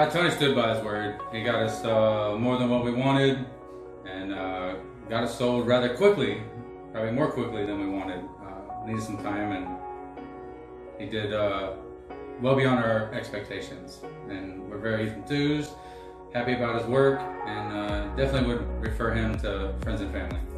Tony stood by his word. He got us more than what we wanted, and got us sold rather quickly, probably more quickly than we wanted. Needed some time, and he did well beyond our expectations. And we're very enthused, happy about his work, and definitely would refer him to friends and family.